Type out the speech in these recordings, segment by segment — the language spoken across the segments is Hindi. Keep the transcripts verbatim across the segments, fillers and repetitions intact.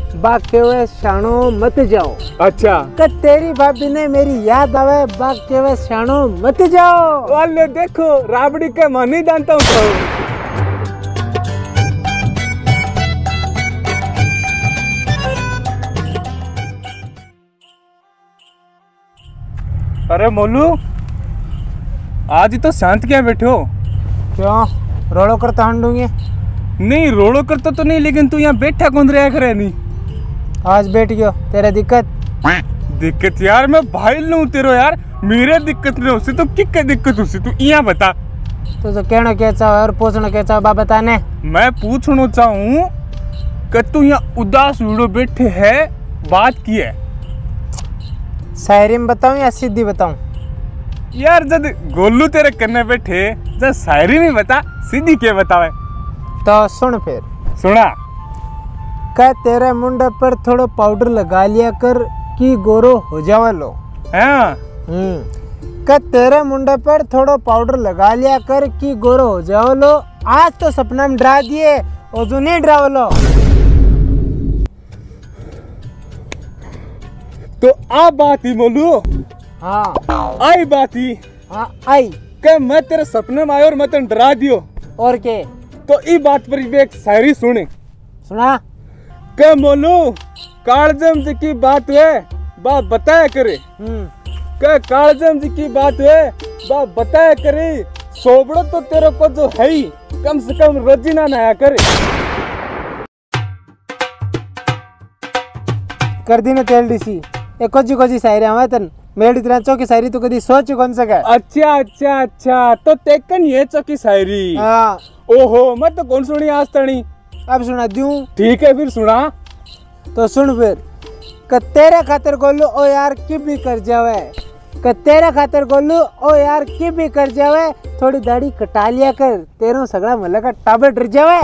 बाग केवे शानो मत जाओ। अच्छा कि तेरी भाभी ने मेरी याद आवे बाग केवे शानो मत जाओ। वाले देखो राबड़ी के मन ही जानता हूँ। अरे मोलू आज ही तो शांत क्या बैठे हो? क्यों रोड़ो करता हंडूंगे? नहीं रोड़ो करता तो नहीं, लेकिन तू यहाँ बैठा कौन रहा करे नहीं? आज बैठ गयो, तेरा दिक्कत? दिक्कत यार मैं भाई लूं तेरो यार, मेरे दिक्कत नहीं होती तो किक दिक्कत होती तू यहाँ बता। तो तो कहना क्या चाह और पूछना क्या चाह बा बताने? मैं पूछना चाहूँ कि तू यहाँ उदास वीडियो बैठे है, बात की है? शायरी में बताऊं या सीधी बताऊं? यार जब गोलू तेरे करने बैठे जब शायरी नहीं बता सीधी क्या बतावे? तो सुन फिर। सुना। क्या तेरे मुंडे पर थोड़ा पाउडर लगा लिया कर कि गोरो हो जावे लो। हाँ हम्म क्या तेरे मुंडे पर थोड़ा पाउडर लगा लिया कर कि गोरो हो जावे लो। आज तो सपना में डरा दिए और जो नहीं डरावे लो। तो आ बात ही मोलू। हाँ आई बात ही। हाँ आई। क्या मैं तेरे सपने में आयो और मैं तेरे डरा दियो? और के? तो ई बात पर भी एक शायरी सुने। सुना। क्या मोलू कालजम जी की बात है बा बताया करे। क्या कालजम जी की बात है बा बताया करे। सोबड़ो तो तेरे को जो है ही कम से कम रोजीना नया करे। कर दी ना तेल डीसी एक कोची कोची शायरी हमें तन मेरी तरह चौकी शायरी तो कभी सोच कौन सका। अच्छा अच्छा अच्छा तो तेकन ये चौकी शायरी। हाँ। ओहो मैं तो कौन सुनी आज तनी। अब सुना दूं? ठीक है फिर सुना। तो सुन फिर। क तेरे खातिर गोलू ओ यार की भी कर जावे। क तेरे खातिर गोलू ओ यार की भी कर जावे। थोड़ी दाढ़ी कटा लिया कर तेरों सगड़ा मल्ला का टाबर डर जावे।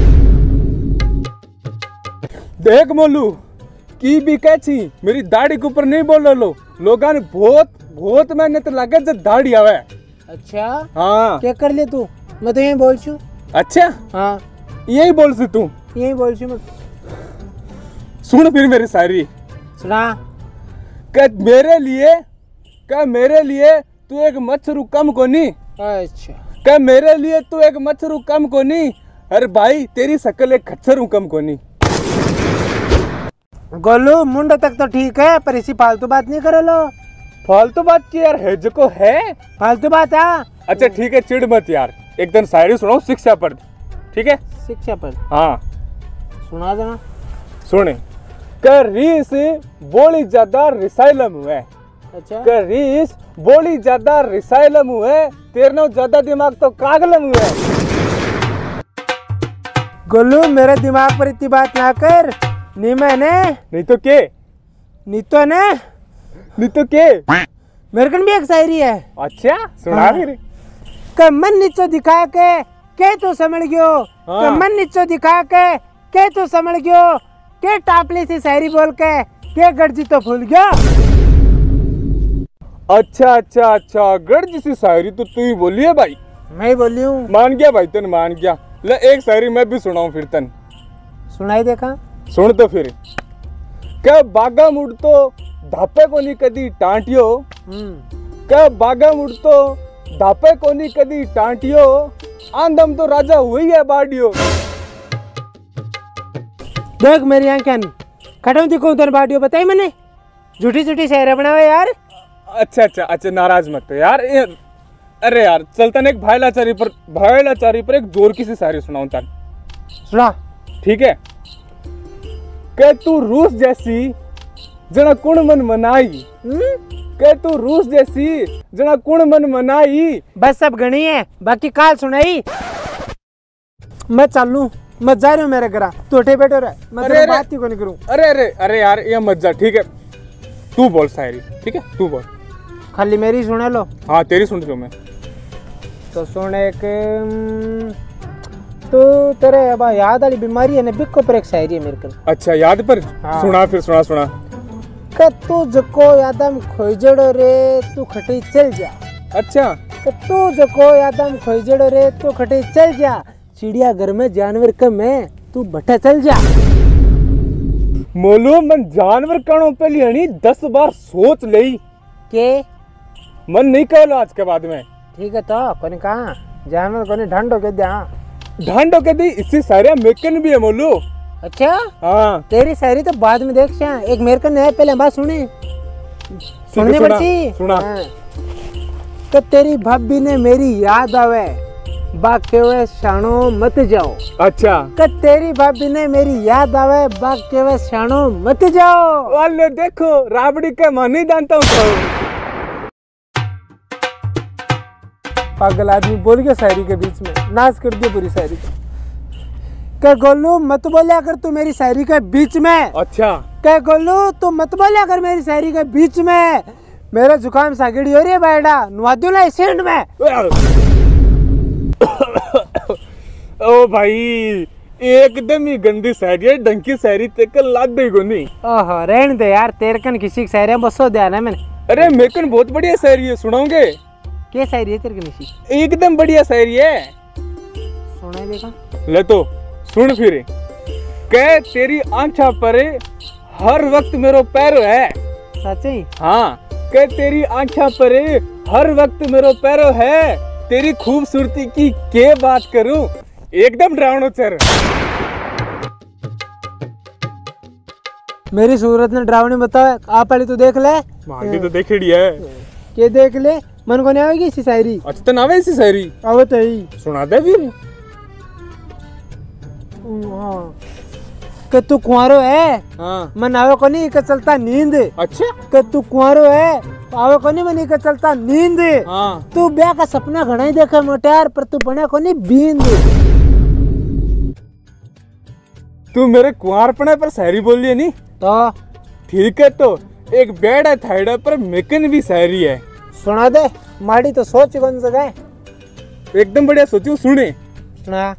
देख मोलू की भी कैसी मेरी दाढ़ी के ऊपर नहीं बोल लो। लोगों ने बहुत बहुत मेहनत लगे जब दाढ़ी आवे। अच्छा हाँ क्या कर ले तू? मैं तो यही बोल छू। अच्छा हाँ यही बोल से तू? यही बोल छू मैं। सुन फिर मेरी शायरी। सुना। क्या मेरे लिए क्या मेरे लिए तू एक मच्छरू कम कोनी। अच्छा क्या मेरे लिए तू एक मच्छरू कम कोनी। अरे भाई तेरी शक्ल एक खच्चरू कम कोनी। गोलू मुंडे तक तो ठीक है पर इसी फालतू बात नहीं करे लो। फालतू बात की यार है जो को है फालतू बात। हाँ अच्छा ठीक है चिड़ मत यार, एक दिन शायरी सुनाओ शिक्षा पर। ठीक है शिक्षा पर? हाँ सुना देना। सुने। कर रीस बोली ज्यादा रिसाइलम हुए। अच्छा कर रीस बोली ज्यादा रिसाइलम हुए तेरनो ज्यादा दिमाग तो कागलम हुए। गोलू मेरे दिमाग पर इतनी बात ना कर। नहीं मैंने नहीं तो के नहीं तो ने नहीं तो के मेरे कन भी एक शायरी है। अच्छा सुना हाँ। फिर। क मन नीचो दिखा के के तू समझ गयो। हाँ। क मन नीचो दिखा के के तू समझ गयो। के टापली सी शायरी बोल के के गर्जी तो भूल गया। अच्छा अच्छा अच्छा गर्ज सी शायरी तो तू ही बोली है भाई। मैं ही बोली हूँ। मान गया भाई तन मान गया। ले एक शायरी मैं भी सुनाऊं फिर तन। सुनाई देखा। सुन तो फिर। क्या बागा मुड़ तो धापे को नहीं कदी टांटियो। क्या बागा मुड़ तो धापे को नहीं कदी टांटियो। आंदम तो राजा हुई है बाडियो। देख मेरी आंखें खटो दिखो तेरे बाडियो बताई मैंने। झूठी झूठी शायरी बनावे यार। अच्छा अच्छा अच्छा नाराज मत तो यार। ये, अरे यार चलता एक भाई लाचारी पर भाई लाचारी पर एक जोर की सी शायरी सुनाऊं चल। सुना। ठीक है। के तू रूस जैसी जना कुण मन मनाई। के तू रूस जैसी जना कुण मन मनाई। बस सब गणी है बाकी काल सुनाई। मैं चालू मैं जा रही हूँ मेरे घर। तू उठे बैठो रहा मैं तेरे बात ही को नहीं करूँ। अरे अरे अरे यार ये मत जा। ठीक है तू बोल शायरी। ठीक है तू बोल। खाली मेरी सुने लो। हाँ तेरी सुन रही हूँ मैं। तो सुन एक तो तेरे अब याद वाली बीमारी है ना बिको पर एक शायरी है मेरे को। अच्छा याद पर। हाँ। सुना फिर सुना सुना। कि तू जको यादम खोजड़ो रे तू खटी चल जा। अच्छा कि तू जको यादम खोजड़ो रे तू खटी चल जा। चिड़िया घर में जानवर कम है तू बटा चल जा। मोलू मन जानवर कणों पहली हनी दस बार सोच लई के मन नहीं कहलो आज के बाद में। ठीक है तो कोने कहा जानवर कोने ढंडो के दिया। ढंडो के दी इससे सारे मेकन भी है मोलू। अच्छा हाँ तेरी शायरी तो बाद में देख श्या। एक मेरे कन है पहले बात सुने सुननी सुना, पड़ती सुना। हाँ। तो तेरी भाभी ने मेरी याद आवे बाके वे शानो मत जाओ। अच्छा कि तेरी भाभी ने मेरी याद आवे बाके वे शानो मत जाओ। वाले देखो राबड़ी का मन नहीं जानता हूँ। पागल आदमी बोल गया शायरी के बीच में नाश कर दिया पूरी शायरी को। क्या गोलू मत बोलिया कर तू मेरी शायरी के बीच में। अच्छा क्या गोलू तू मत बोलिया कर मेरी शायरी के बीच में। मेरा जुकाम सागड़ी हो रही है बैठा नुआ दूं ना सेंड में। ओ भाई एकदम ही गंदी शायरी है। ढंकी शायरी तेक लाग गई को नहीं। ओहो रहने दे यार तेरे कन किसी की शायरी बसो दिया ना मैंने। अरे मेकन बहुत बढ़िया शायरी है सुनाओगे। क्या शायरी है तेरे कन किसी। एकदम बढ़िया शायरी है सुना देखा ले तो सुन फिर। कह तेरी आंखा पर हर वक्त मेरो पैरो है। सच ही हाँ कह तेरी आंखा पर हर वक्त मेरो पैरो है। तेरी खूबसूरती की के बात करूं एकदम डरावनो चर। मेरी सूरत ने डरावनी बताओ आप पहले तो देख ले। मांगी तो देखेड़ी है के देख ले मन को नहीं आएगी इसी शायरी। अच्छा तो नावे इसी शायरी अब तो ही सुना दे फिर। हाँ कि तू कुंवारो है हाँ मन आवे को नहीं का चलता नींद। अच्छा कि तू कुंवारो है आवे को नहीं मन का चलता नींद। हाँ तू ब्याह का सपना घना ही देखा मोटार पर तू बना को नहीं बींद। तू मेरे कुंवारपने पर शायरी बोल रही है नहीं तो ठीक है। तो एक बेड है थाइडा पर मेकन भी शायरी है सुना दे माड़ी तो सोच कौन सा गए। एकदम बढ़िया सोचो सुने। सुना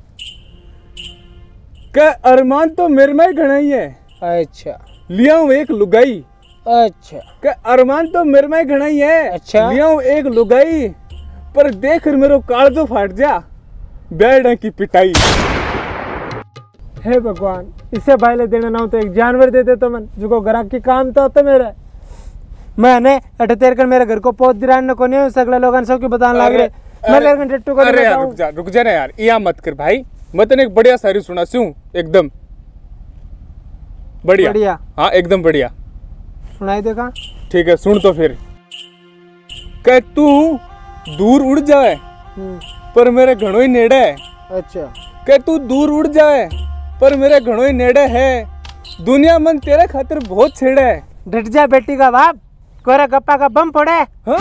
का अरमान तो मेरे में घना ही है। अच्छा लिया हूँ एक लुगाई। अच्छा का अरमान तो मेरे में घना ही है। अच्छा। लिया हूँ एक लुगाई पर देख मेरो कालजो फाट जा बेड की पिटाई। हे भगवान इससे भाईले देना ना हो तो एक जानवर दे दे तो मन जो ग्राहक की काम तो होता मेरा। मैंने अठे तेरे कर मेरे घर को पौध दिरान न कोने सगले लोगन सब की बताने लग रहे। मैं तेरे को टट्टू को अरे यार रुक जा रुक जा ना यार या मत कर भाई। मैं तेने एक बढ़िया शायरी सुना सूं एकदम बढ़िया। बढ़िया हाँ एकदम बढ़िया सुनाई देखा। ठीक है सुन तो फिर। कह तू दूर उड़ जाए पर मेरे घणो ही नेड़े है। अच्छा कह तू दूर उड़ जाए पर मेरे घणो ही नेड़े है। दुनिया मन तेरे खातिर बहुत छेड़े है। डट जा बेटी का बाप कोरा गप्पा का बम पड़े। हाँ?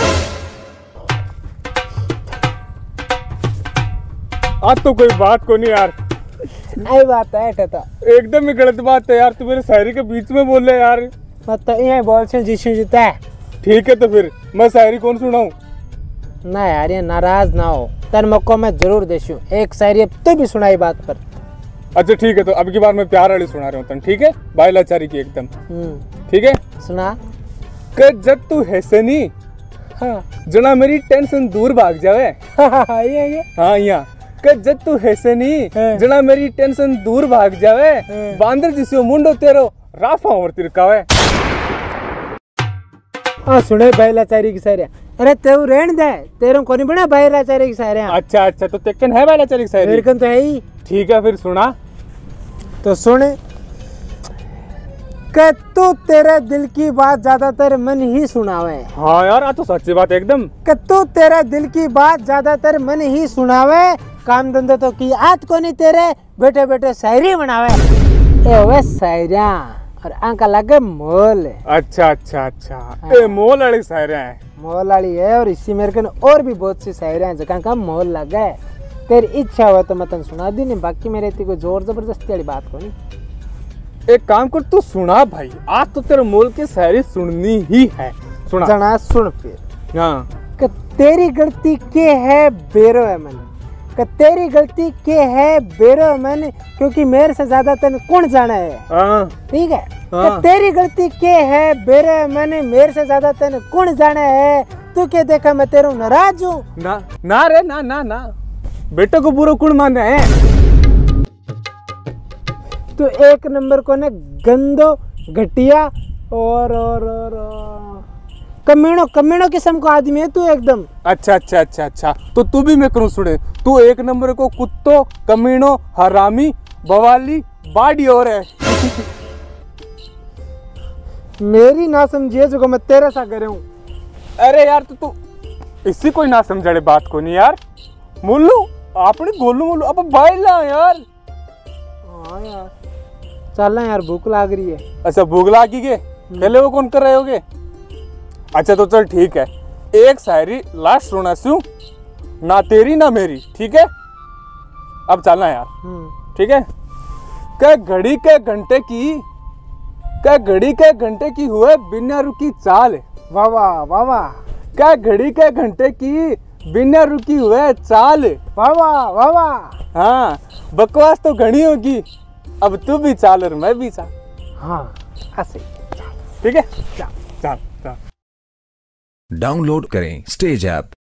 आज तो कोई बात को नहीं यार। आई बात है ठता एकदम ही गलत बात है यार। तू मेरे शायरी के बीच में बोल रहे यार। मतलब ये बोल से जिसु जीता है। ठीक है तो फिर मैं शायरी कौन सुनाऊं। ना यार ये नाराज ना हो तेरे मौको मैं जरूर देशू एक शायरी तो भी सुनाई बात पर। अच्छा ठीक है तो अब की बार मैं प्यार वाली सुना रहा हूँ ठीक है बाई लाचारी की एकदम ठीक है। सुना कि जब तू हैसनी हाँ जना मेरी टेंशन दूर भाग जावे। ये ये हाँ यहाँ कि जब तू हैसनी जना मेरी टेंशन दूर भाग जावे। बांदर जिसो मुंडो तेरो राफा और तिरकावे। हाँ सुने भाई लाचारी की शायरी। अरे तेरू रहन दे तेरे को नहीं बना भाई लाचारी की शायरी। अच्छा अच्छा तो तेकन है भाई लाचारी की शायरी। मेरे कन तो है ही। ठीक है फिर सुना तो सुने कि तू तेरे दिल की बात ज्यादातर मन ही सुनावे। हाँ यार आ तो सच्ची बात एकदम। कि तू तेरे दिल की बात ज्यादातर मन ही सुनावे। काम धंधे तो की आज को नहीं तेरे बेटे बेटे शायरी बनावे। ए वे शायरिया और आंका लगे मोल। अच्छा अच्छा अच्छा ए मोल वाली शायरी है। मोल वाली है और इसी मेरे कन और भी बहुत सी शायरियां हैं जहाँ का मोल लगा है। तेरी इच्छा हुआ तो मैं तन सुना दी नहीं बाकी मेरे इतनी कोई जोर जबरदस्ती वाली बात को नहीं। एक काम कर तू सुना भाई आज तो तेरे मोल की शायरी सुननी ही है। सुना जना सुन फिर। हाँ कि तेरी गलती के है बेरो है मन। कि तेरी गलती के है बेरो मन क्योंकि मेरे से ज्यादा तेन कौन जाना है। हाँ ठीक है हाँ। कि तेरी गलती के है बेरो मन मेरे से ज्यादा तेन कौन जाना है। तू क्या देखा मैं तेरू नाराज हूँ। ना ना रे ना ना ना बेटे को बुरा कौन माना है। तू एक नंबर को ने गंदो घटिया और और और, और कमीनो कमीनो किस्म का आदमी है तू एकदम। अच्छा अच्छा अच्छा अच्छा तो तू भी मैं करूँ सुने, तू एक नंबर को कुत्तो, कमीनो, हरामी, बवाली, बाड़ी और है। मेरी ना समझिए जो मैं तेरे साथ करे हूँ। अरे यार तो तू इसी कोई ना समझे बात को नहीं यार। मुल्लू आपने गोलू मुल्लू अब बाइला यार। हाँ यार चल यार भूख लाग रही है। अच्छा भूख लागी के पहले वो कौन कर रहे होगे। अच्छा तो चल ठीक है, एक शायरी लास्ट सुना सू, ना तेरी ना मेरी, ठीक है। अब चलना यार, ठीक है। क्या घड़ी के घंटे की, क्या घड़ी के घंटे की हुए बिना रुकी चाल। वाह वाह वाह वाह। क्या घड़ी के घंटे की बिना रुकी हुए चाल। वाह वाह वाह वाह। हाँ बकवास तो घनी होगी, अब तू भी चाल और मैं भी चाल। हाँ ऐसे ठीक है, चल चल चल। डाउनलोड करें स्टेज ऐप।